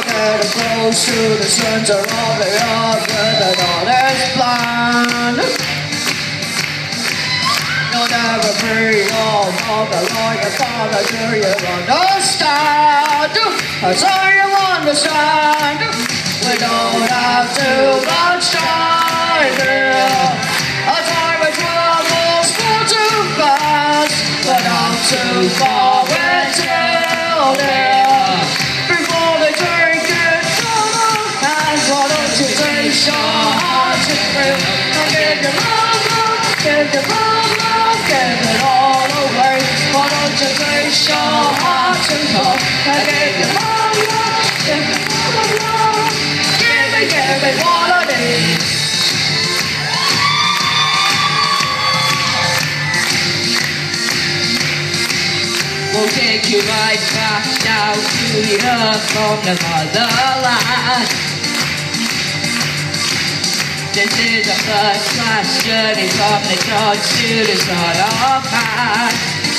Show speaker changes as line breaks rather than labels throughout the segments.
Getting close to the center of the earth where the dawn is blind. You'll never be all of the Lord your Father, do you understand? That's all you understand. We don't have too much time here. A time when troubles go too fast, but not too far until there. Before they take it from our hands, why don't you take your heart to thrill and give your love, give your love, give it all away. Why don't you take your heart to come and give your love, give it all away. Give me what I need. We'll take you right back down to the earth from the motherland. This is a first-class journey from the gods to the sun of man.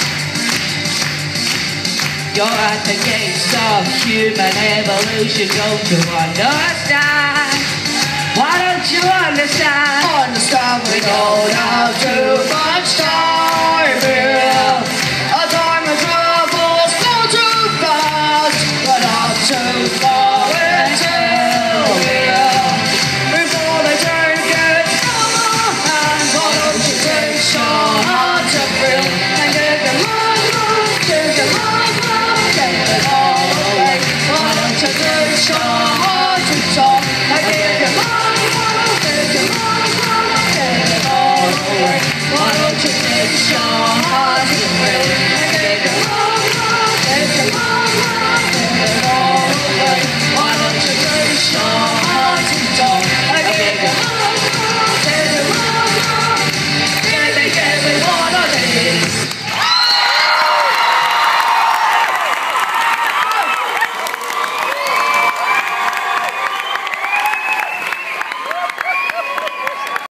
You're at the gates of human evolution, don't you understand? Why don't you understand? Understand we don't have too much time here. A time of troubles go too fast, but not too far until here. Before they take it from our hands, why don't you take your heart to feel and give your love, give your love, give it all away. Why don't you take your heart to talk and give your love, give your love, give it all away. Why don't you take your heart to